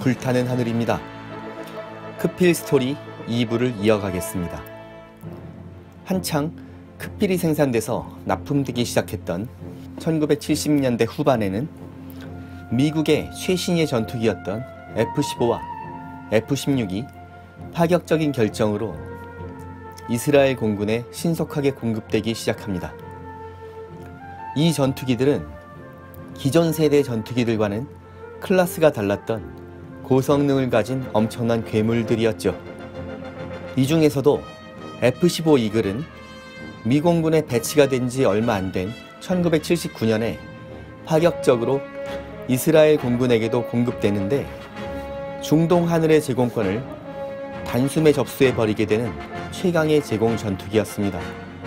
불타는 하늘입니다. 크필 스토리 2부를 이어가겠습니다. 한창 크필이 생산돼서 납품되기 시작했던 1970년대 후반에는 미국의 최신의 전투기였던 F-15와 F-16이 파격적인 결정으로 이스라엘 공군에 신속하게 공급되기 시작합니다. 이 전투기들은 기존 세대 전투기들과는 클래스가 달랐던 고성능을 가진 엄청난 괴물들이었죠. 이 중에서도 F-15 이글은 미 공군에 배치가 된 지 얼마 안 된 1979년에 파격적으로 이스라엘 공군에게도 공급되는데 중동 하늘의 제공권을 단숨에 접수해버리게 되는 최강의 제공 전투기였습니다.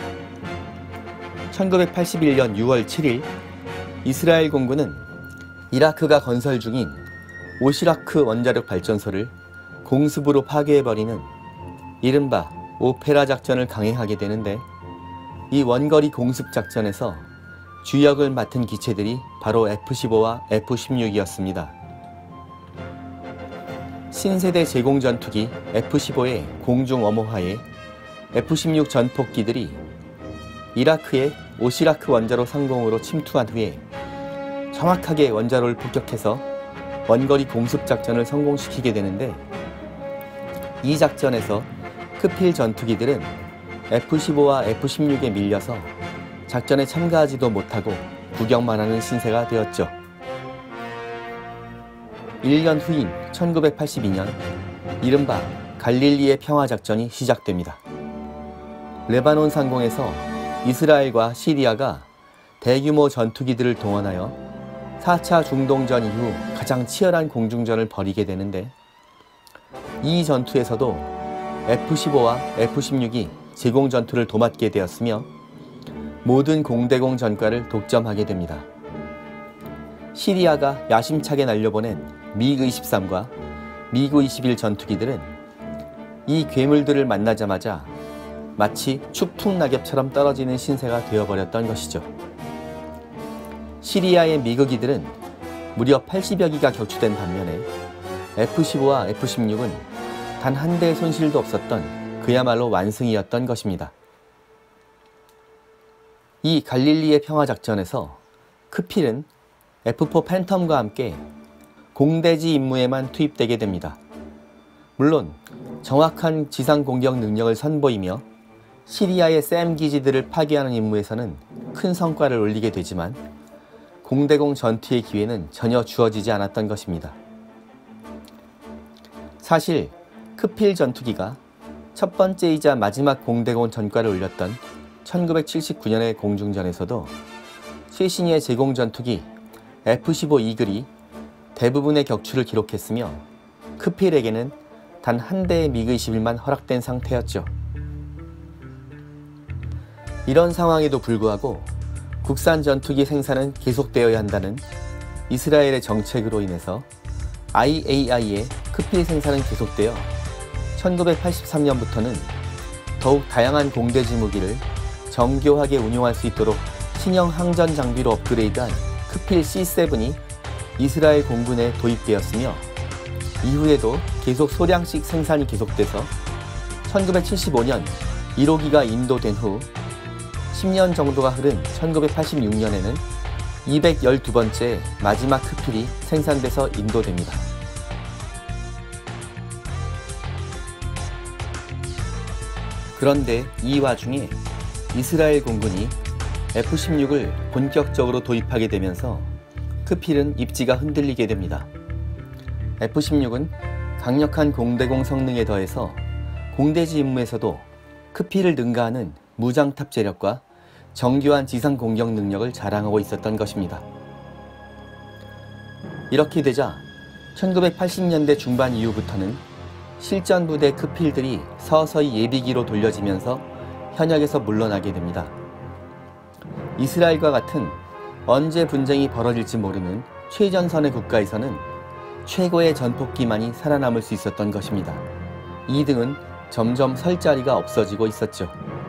1981년 6월 7일 이스라엘 공군은 이라크가 건설 중인 오시라크 원자력 발전소를 공습으로 파괴해버리는 이른바 오페라 작전을 강행하게 되는데, 이 원거리 공습 작전에서 주역을 맡은 기체들이 바로 F-15와 F-16이었습니다. 신세대 제공 전투기 F-15의 공중 엄호하에 F-16 전폭기들이 이라크의 오시라크 원자로 상공으로 침투한 후에 정확하게 원자로를 폭격해서 원거리 공습 작전을 성공시키게 되는데, 이 작전에서 크필 전투기들은 F-15와 F-16에 밀려서 작전에 참가하지도 못하고 구경만 하는 신세가 되었죠. 1년 후인 1982년 이른바 갈릴리의 평화작전이 시작됩니다. 레바논 상공에서 이스라엘과 시리아가 대규모 전투기들을 동원하여 4차 중동전 이후 가장 치열한 공중전을 벌이게 되는데, 이 전투에서도 F-15와 F-16이 제공 전투를 도맡게 되었으며 모든 공대공 전과를 독점하게 됩니다. 시리아가 야심차게 날려보낸 미그-23과 미그-21 전투기들은 이 괴물들을 만나자마자 마치 추풍낙엽처럼 떨어지는 신세가 되어버렸던 것이죠. 시리아의 미그기들은 무려 80여 기가 격추된 반면에 F-15와 F-16은 단 한 대의 손실도 없었던 그야말로 완승이었던 것입니다. 이 갈릴리의 평화작전에서 크필은 F-4 팬텀과 함께 공대지 임무에만 투입되게 됩니다. 물론 정확한 지상 공격 능력을 선보이며 시리아의 샘 기지들을 파괴하는 임무에서는 큰 성과를 올리게 되지만 공대공 전투의 기회는 전혀 주어지지 않았던 것입니다. 사실 크필 전투기가 첫 번째이자 마지막 공대공 전과를 올렸던 1979년의 공중전에서도 최신의 제공 전투기 F-15 이글이 대부분의 격추를 기록했으며 크필에게는 단 한 대의 미그-21만 허락된 상태였죠. 이런 상황에도 불구하고 국산 전투기 생산은 계속되어야 한다는 이스라엘의 정책으로 인해서 IAI의 크필 생산은 계속되어 1983년부터는 더욱 다양한 공대지 무기를 정교하게 운용할 수 있도록 신형 항전 장비로 업그레이드한 크필 C7이 이스라엘 공군에 도입되었으며, 이후에도 계속 소량씩 생산이 계속돼서 1975년 1호기가 인도된 후 10년 정도가 흐른 1986년에는 212번째 마지막 크필이 생산돼서 인도됩니다. 그런데 이 와중에 이스라엘 공군이 F-16을 본격적으로 도입하게 되면서 크필은 입지가 흔들리게 됩니다. F-16은 강력한 공대공 성능에 더해서 공대지 임무에서도 크필을 능가하는 무장 탑재력과 정교한 지상 공격 능력을 자랑하고 있었던 것입니다. 이렇게 되자 1980년대 중반 이후부터는 실전 부대 크필들이 서서히 예비기로 돌려지면서 현역에서 물러나게 됩니다. 이스라엘과 같은 언제 분쟁이 벌어질지 모르는 최전선의 국가에서는 최고의 전폭기만이 살아남을 수 있었던 것입니다. 2등은 점점 설 자리가 없어지고 있었죠.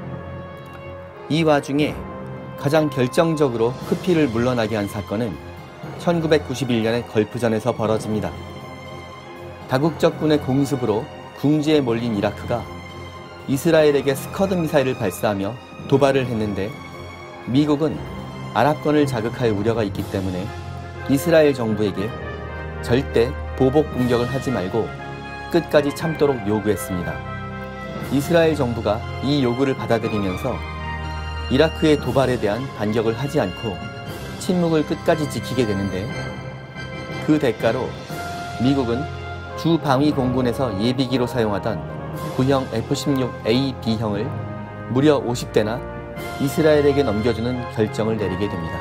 이 와중에 가장 결정적으로 크필을 물러나게 한 사건은 1991년의 걸프전에서 벌어집니다. 다국적군의 공습으로 궁지에 몰린 이라크가 이스라엘에게 스커드 미사일을 발사하며 도발을 했는데 미국은 아랍권을 자극할 우려가 있기 때문에 이스라엘 정부에게 절대 보복 공격을 하지 말고 끝까지 참도록 요구했습니다. 이스라엘 정부가 이 요구를 받아들이면서 이라크의 도발에 대한 반격을 하지 않고 침묵을 끝까지 지키게 되는데, 그 대가로 미국은 주 방위 공군에서 예비기로 사용하던 구형 F-16A B형을 무려 50대나 이스라엘에게 넘겨주는 결정을 내리게 됩니다.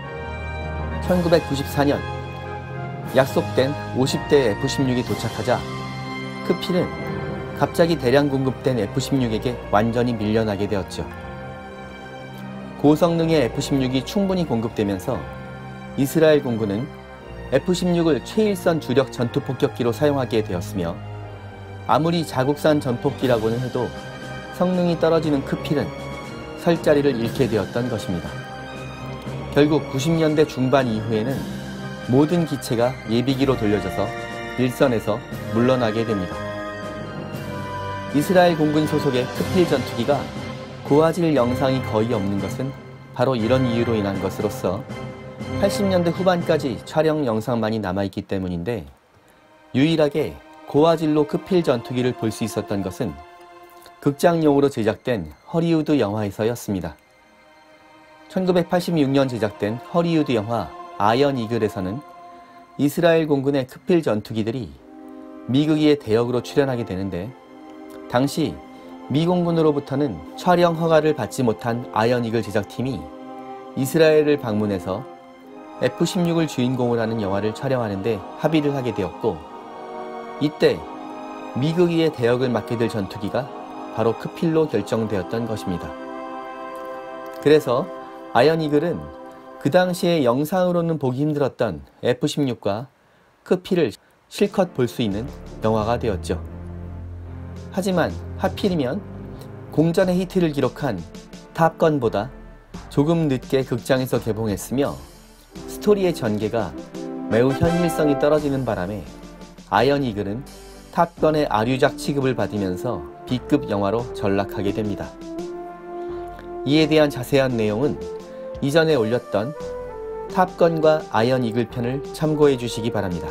1994년 약속된 50대 F-16이 도착하자 크필은 갑자기 대량 공급된 F-16에게 완전히 밀려나게 되었죠. 고성능의 F-16이 충분히 공급되면서 이스라엘 공군은 F-16을 최일선 주력 전투폭격기로 사용하게 되었으며, 아무리 자국산 전폭기라고는 해도 성능이 떨어지는 크필은 설 자리를 잃게 되었던 것입니다. 결국 90년대 중반 이후에는 모든 기체가 예비기로 돌려져서 일선에서 물러나게 됩니다. 이스라엘 공군 소속의 크필 전투기가 고화질 영상이 거의 없는 것은 바로 이런 이유로 인한 것으로서 80년대 후반까지 촬영 영상만이 남아있기 때문인데, 유일하게 고화질로 크필 전투기를 볼 수 있었던 것은 극장용으로 제작된 허리우드 영화에서였습니다. 1986년 제작된 허리우드 영화 아이언 이글에서는 이스라엘 공군의 크필 전투기들이 미국의 대역으로 출연하게 되는데, 당시 미 공군으로부터는 촬영 허가를 받지 못한 아이언 이글 제작팀이 이스라엘을 방문해서 F-16을 주인공으로 하는 영화를 촬영하는데 합의를 하게 되었고, 이때 미국의 대역을 맡게 될 전투기가 바로 크필로 결정되었던 것입니다. 그래서 아이언 이글은 그 당시에 영상으로는 보기 힘들었던 F-16과 크필을 실컷 볼 수 있는 영화가 되었죠. 하지만 하필이면 공전의 히트를 기록한 탑건보다 조금 늦게 극장에서 개봉했으며, 스토리의 전개가 매우 현실성이 떨어지는 바람에 아이언 이글은 탑건의 아류작 취급을 받으면서 B급 영화로 전락하게 됩니다. 이에 대한 자세한 내용은 이전에 올렸던 탑건과 아이언 이글 편을 참고해 주시기 바랍니다.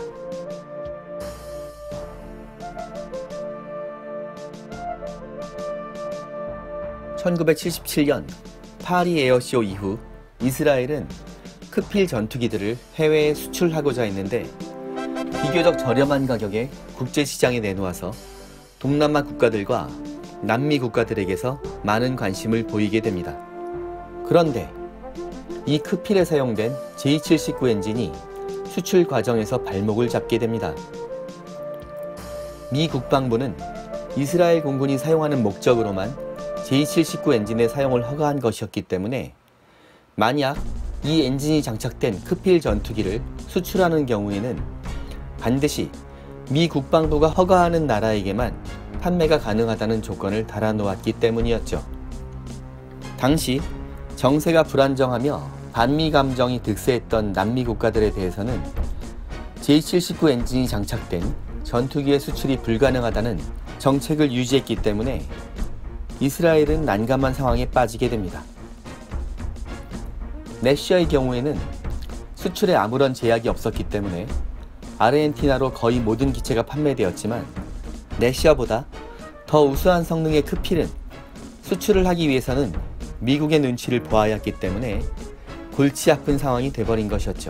(1977년) 파리 에어쇼 이후 이스라엘은 크필 전투기들을 해외에 수출하고자 했는데, 비교적 저렴한 가격에 국제시장에 내놓아서 동남아 국가들과 남미 국가들에게서 많은 관심을 보이게 됩니다. 그런데 이 크필에 사용된 J-79 엔진이 수출 과정에서 발목을 잡게 됩니다. 미 국방부는 이스라엘 공군이 사용하는 목적으로만 J-79 엔진의 사용을 허가한 것이었기 때문에, 만약 이 엔진이 장착된 크필 전투기를 수출하는 경우에는 반드시 미 국방부가 허가하는 나라에게만 판매가 가능하다는 조건을 달아놓았기 때문이었죠. 당시 정세가 불안정하며 반미 감정이 득세했던 남미 국가들에 대해서는 J-79 엔진이 장착된 전투기의 수출이 불가능하다는 정책을 유지했기 때문에 이스라엘은 난감한 상황에 빠지게 됩니다. 내시아의 경우에는 수출에 아무런 제약이 없었기 때문에 아르헨티나로 거의 모든 기체가 판매되었지만, 내시아보다 더 우수한 성능의 크필은 수출을 하기 위해서는 미국의 눈치를 보아야 했기 때문에 골치 아픈 상황이 돼버린 것이었죠.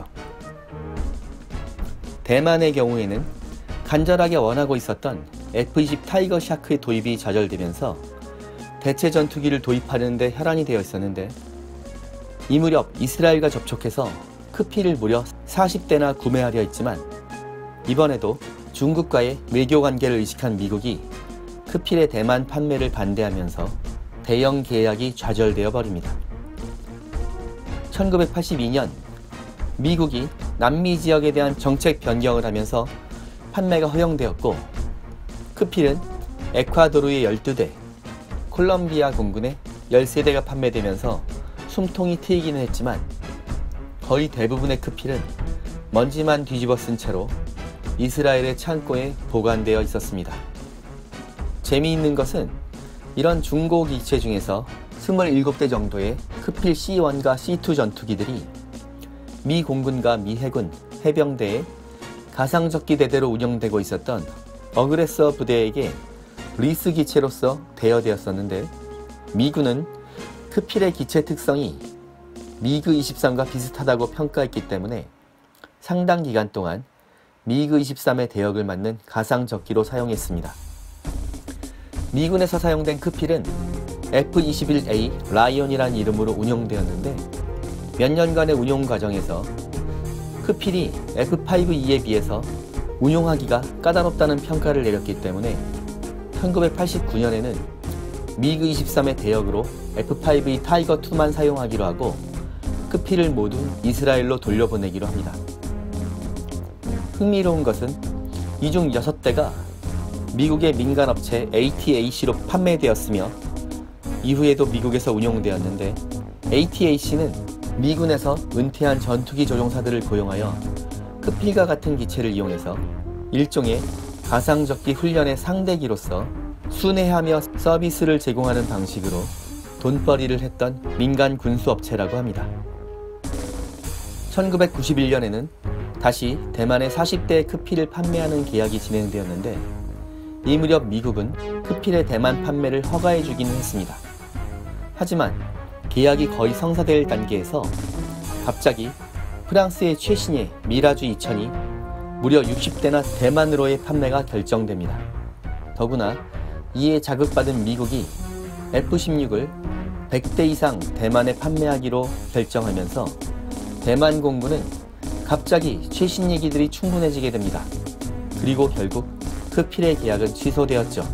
대만의 경우에는 간절하게 원하고 있었던 F-20 타이거 샤크의 도입이 좌절되면서 대체 전투기를 도입하는 데 혈안이 되어 있었는데, 이 무렵 이스라엘과 접촉해서 크필을 무려 40대나 구매하려 했지만, 이번에도 중국과의 외교관계를 의식한 미국이 크필의 대만 판매를 반대하면서 대형 계약이 좌절되어 버립니다. 1982년 미국이 남미 지역에 대한 정책 변경을 하면서 판매가 허용되었고, 크필은 에콰도르의 12대, 콜롬비아 공군의 13대가 판매되면서 숨통이 트이기는 했지만, 거의 대부분의 크필은 먼지만 뒤집어 쓴 채로 이스라엘의 창고에 보관되어 있었습니다. 재미있는 것은 이런 중고 기체 중에서 27대 정도의 크필 C1과 C2 전투기들이 미 공군과 미 해군, 해병대의 가상적기 대대로 운영되고 있었던 어그레서 부대에게 리스 기체로서 대여되었었는데, 미군은 크필의 기체 특성이 미그 23과 비슷하다고 평가했기 때문에 상당 기간 동안 미그 23의 대역을 맡는 가상적기로 사용했습니다. 미군에서 사용된 크필은 F-21A 라이온이라는 이름으로 운용되었는데, 몇 년간의 운용 과정에서 크필이 F-5E에 비해서 운용하기가 까다롭다는 평가를 내렸기 때문에 1989년에는 미그 23의 대역으로 F-5E 타이거2만 사용하기로 하고 크필을 모두 이스라엘로 돌려보내기로 합니다. 흥미로운 것은 이 중 6대가 미국의 민간업체 ATAC로 판매되었으며 이후에도 미국에서 운용되었는데, ATAC는 미군에서 은퇴한 전투기 조종사들을 고용하여 크필과 같은 기체를 이용해서 일종의 가상적기 훈련의 상대기로서 순회하며 서비스를 제공하는 방식으로 돈벌이를 했던 민간 군수업체라고 합니다. 1991년에는 다시 대만에 40대의 크필을 판매하는 계약이 진행되었는데, 이 무렵 미국은 크필의 대만 판매를 허가해주기는 했습니다. 하지만 계약이 거의 성사될 단계에서 갑자기 프랑스의 최신의 미라주 2000이 무려 60대나 대만으로의 판매가 결정됩니다. 더구나 이에 자극받은 미국이 F-16을 100대 이상 대만에 판매하기로 결정하면서 대만 공군은 갑자기 최신 얘기들이 충분해지게 됩니다. 그리고 결국 크필의 계약은 취소되었죠.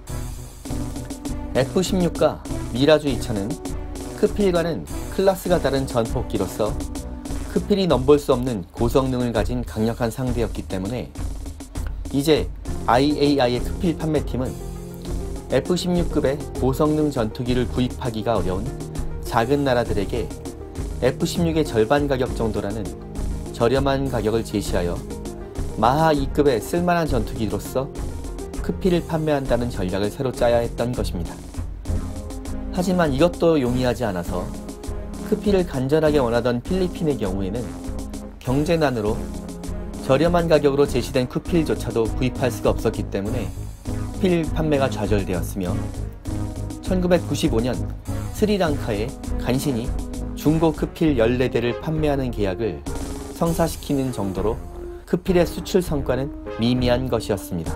F-16과 미라주 2000은 크필과는 클래스가 다른 전폭기로서 크필이 넘볼 수 없는 고성능을 가진 강력한 상대였기 때문에 이제 IAI의 크필 판매팀은 F-16급의 고성능 전투기를 구입하기가 어려운 작은 나라들에게 F-16의 절반 가격 정도라는 저렴한 가격을 제시하여 마하 2급의 쓸만한 전투기로서 크필을 판매한다는 전략을 새로 짜야 했던 것입니다. 하지만 이것도 용이하지 않아서 크필을 간절하게 원하던 필리핀의 경우에는 경제난으로 저렴한 가격으로 제시된 크필조차도 구입할 수가 없었기 때문에 크필 판매가 좌절되었으며, 1995년 스리랑카에 간신히 중고 크필 14대를 판매하는 계약을 성사시키는 정도로 크필의 수출 성과는 미미한 것이었습니다.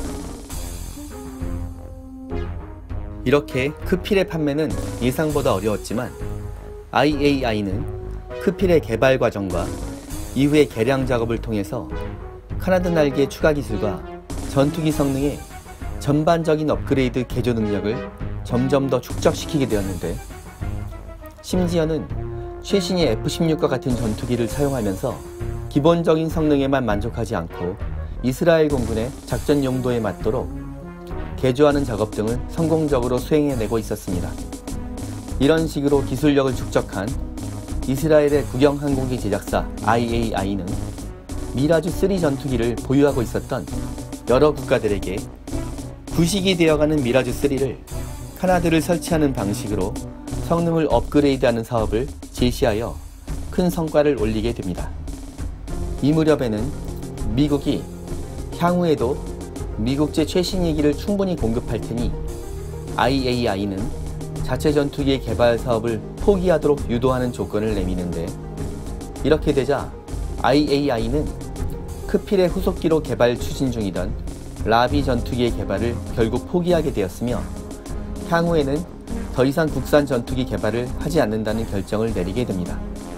이렇게 크필의 판매는 예상보다 어려웠지만 IAI는 크필의 개발 과정과 이후의 개량 작업을 통해서 카나드 날개 추가 기술과 전투기 성능의 전반적인 업그레이드 개조 능력을 점점 더 축적시키게 되었는데, 심지어는 최신의 F-16과 같은 전투기를 사용하면서 기본적인 성능에만 만족하지 않고 이스라엘 공군의 작전 용도에 맞도록 개조하는 작업 등을 성공적으로 수행해내고 있었습니다. 이런 식으로 기술력을 축적한 이스라엘의 국영항공기 제작사 IAI는 미라주-3 전투기를 보유하고 있었던 여러 국가들에게 구식이 되어가는 미라주-3를 카나드를 설치하는 방식으로 성능을 업그레이드하는 사업을 제시하여 큰 성과를 올리게 됩니다. 이 무렵에는 미국이 향후에도 미국제 최신 얘기를 충분히 공급할 테니 IAI는 자체 전투기의 개발 사업을 포기하도록 유도하는 조건을 내미는데, 이렇게 되자 IAI는 크필의 후속기로 개발 추진 중이던 라비 전투기의 개발을 결국 포기하게 되었으며, 향후에는 더 이상 국산 전투기 개발을 하지 않는다는 결정을 내리게 됩니다.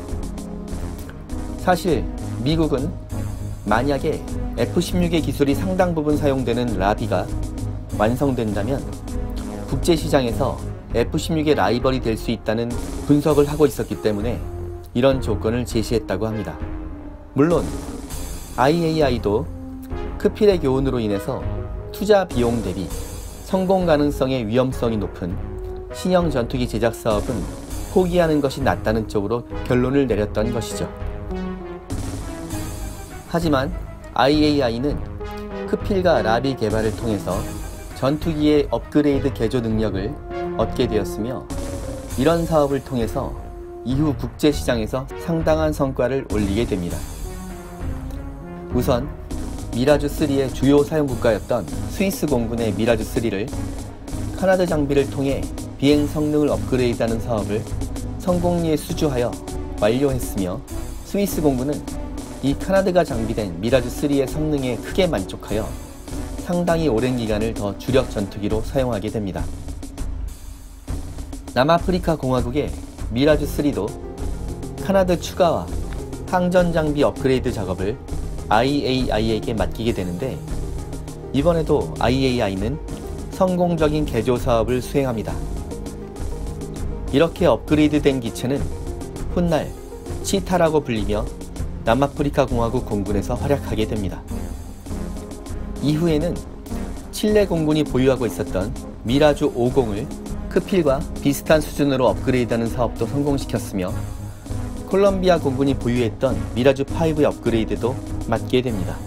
사실 미국은 만약에 F-16의 기술이 상당 부분 사용되는 라비가 완성된다면 국제시장에서 F-16의 라이벌이 될 수 있다는 분석을 하고 있었기 때문에 이런 조건을 제시했다고 합니다. 물론 IAI도 크필의 교훈으로 인해서 투자 비용 대비 성공 가능성의 위험성이 높은 신형 전투기 제작 사업은 포기하는 것이 낫다는 쪽으로 결론을 내렸던 것이죠. 하지만 IAI는 크필과 라비 개발을 통해서 전투기의 업그레이드 개조 능력을 얻게 되었으며, 이런 사업을 통해서 이후 국제시장에서 상당한 성과를 올리게 됩니다. 우선 미라주3의 주요 사용국가였던 스위스 공군의 미라주3를 카나드 장비를 통해 비행 성능을 업그레이드하는 사업을 성공리에 수주하여 완료했으며, 스위스 공군은 이 카나드가 장비된 미라주3의 성능에 크게 만족하여 상당히 오랜 기간을 더 주력 전투기로 사용하게 됩니다. 남아프리카 공화국의 미라주3도 카나드 추가와 항전 장비 업그레이드 작업을 IAI에게 맡기게 되는데, 이번에도 IAI는 성공적인 개조 사업을 수행합니다. 이렇게 업그레이드된 기체는 훗날 치타라고 불리며 남아프리카 공화국 공군에서 활약하게 됩니다. 이후에는 칠레 공군이 보유하고 있었던 미라주 50을 크필과 비슷한 수준으로 업그레이드하는 사업도 성공시켰으며, 콜롬비아 공군이 보유했던 미라주 5의 업그레이드도 맡게 됩니다.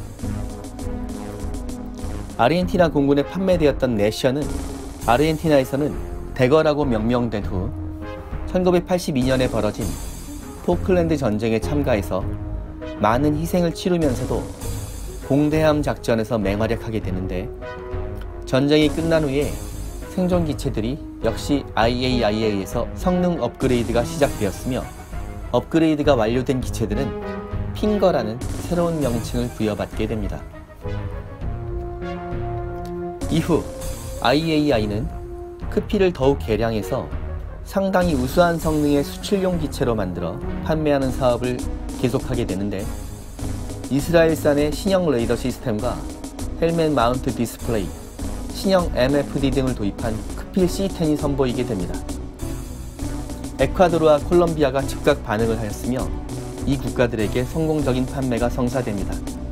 아르헨티나 공군에 판매되었던 내셔는 아르헨티나에서는 대거라고 명명된 후 1982년에 벌어진 포클랜드 전쟁에 참가해서 많은 희생을 치르면서도 공대함 작전에서 맹활약하게 되는데, 전쟁이 끝난 후에 생존 기체들이 역시 IAIA에서 성능 업그레이드가 시작되었으며, 업그레이드가 완료된 기체들은 핑거라는 새로운 명칭을 부여받게 됩니다. 이후 IAI는 크필을 더욱 개량해서 상당히 우수한 성능의 수출용 기체로 만들어 판매하는 사업을 계속하게 되는데, 이스라엘산의 신형 레이더 시스템과 헬멧 마운트 디스플레이, 신형 MFD 등을 도입한 크필 C10이 선보이게 됩니다. 에콰도르와 콜롬비아가 즉각 반응을 하였으며, 이 국가들에게 성공적인 판매가 성사됩니다.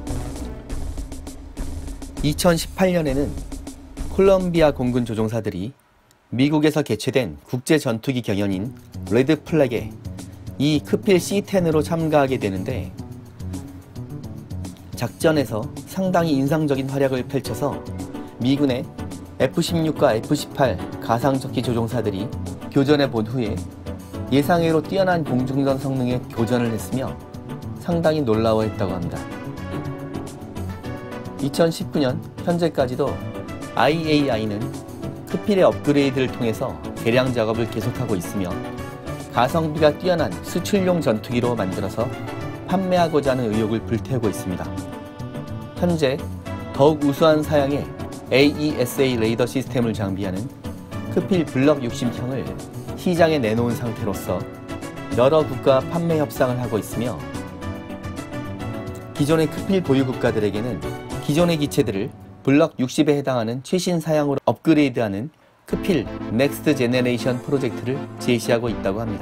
2018년에는 콜롬비아 공군 조종사들이 미국에서 개최된 국제 전투기 경연인 레드 플래그에 이 크필 C10으로 참가하게 되는데, 작전에서 상당히 인상적인 활약을 펼쳐서 미군의 F-16과 F-18 가상적기 조종사들이 교전해 본 후에 예상외로 뛰어난 공중전 성능에 교전을 했으며 상당히 놀라워했다고 합니다. 2019년 현재까지도 IAI는 크필의 업그레이드를 통해서 개량 작업을 계속하고 있으며, 가성비가 뛰어난 수출용 전투기로 만들어서 판매하고자 하는 의욕을 불태우고 있습니다. 현재 더욱 우수한 사양의 AESA 레이더 시스템을 장비하는 크필 블럭 60형을 시장에 내놓은 상태로서 여러 국가와 판매 협상을 하고 있으며, 기존의 크필 보유 국가들에게는 기존의 기체들을 블럭 60에 해당하는 최신 사양으로 업그레이드하는 크필 넥스트 제네레이션 프로젝트를 제시하고 있다고 합니다.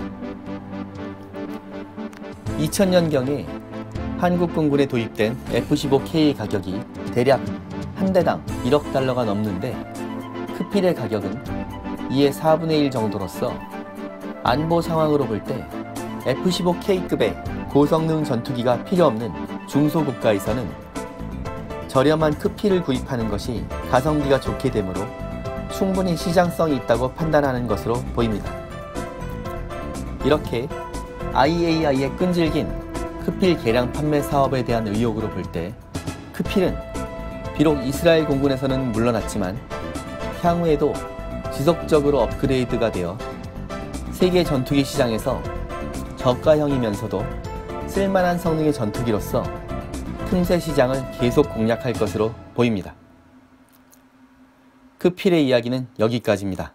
2000년경에 한국 공군에 도입된 F-15K의 가격이 대략 한 대당 1억 달러가 넘는데, 크필의 가격은 이의 4분의 1 정도로서 안보 상황으로 볼 때 F-15K급의 고성능 전투기가 필요 없는 중소국가에서는 저렴한 크필을 구입하는 것이 가성비가 좋게 되므로 충분히 시장성이 있다고 판단하는 것으로 보입니다. 이렇게 IAI의 끈질긴 크필 개량 판매 사업에 대한 의혹으로 볼 때, 크필은 비록 이스라엘 공군에서는 물러났지만 향후에도 지속적으로 업그레이드가 되어 세계 전투기 시장에서 저가형이면서도 쓸만한 성능의 전투기로서 틈새 시장을 계속 공략할 것으로 보입니다. 크필의 이야기는 여기까지입니다.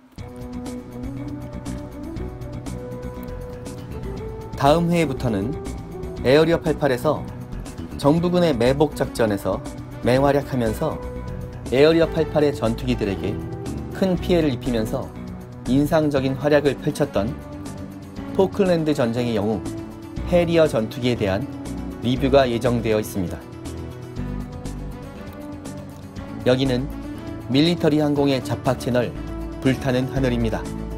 다음 회에부터는 에어리어 88에서 정부군의 매복 작전에서 맹활약하면서 에어리어 88의 전투기들에게 큰 피해를 입히면서 인상적인 활약을 펼쳤던 포클랜드 전쟁의 영웅 해리어 전투기에 대한 리뷰가 예정되어 있습니다. 여기는 밀리터리 항공의 잡학 채널 불타는 하늘입니다.